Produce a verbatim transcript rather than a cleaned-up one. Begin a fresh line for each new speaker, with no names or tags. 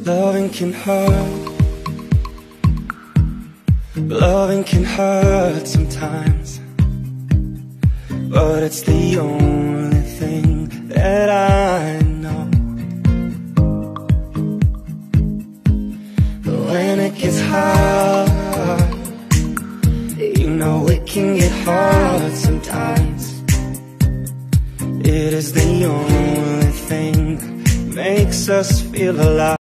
Loving can hurt, loving can hurt sometimes, but it's the only thing that I know. But when it gets hard, you know it can get hard sometimes. It is the only thing that makes us feel alive.